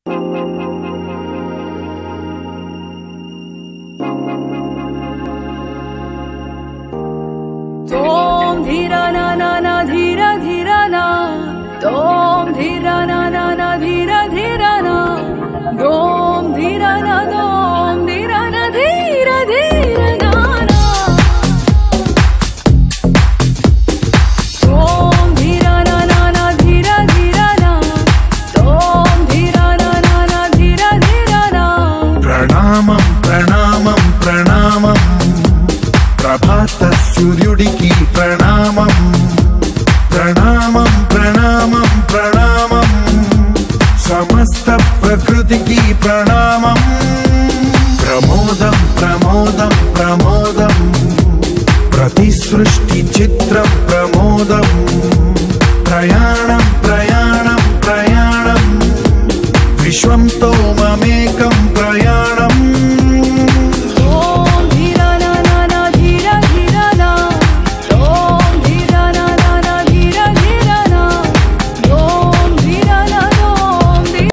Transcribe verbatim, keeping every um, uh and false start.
तोम धीरा ना ना ना धीरा धीरा ना तोम धीरा ना ना ना धीरा धीरा ना दोम धीरा ना दोम धीरा ना धीरा धीरा ना ना तोम धीरा ना ना ना धीरा धीरा ना तोम धीरा ना ना ना धीरा धीरा ना प्रणामं प्रणामं प्रणामं प्रभात सूर्युडिकी प्रणामं प्रणामं प्रणामं प्रणामं समस्त प्रकृतिकी प्रणामं प्रमोदं प्रमोदं प्रमोदं प्रतिसृष्टि चित्रं प्रमोदं प्रयाणं प्रयाणं प्रयाणं विश्वं तो ममेकं प्रयाणम्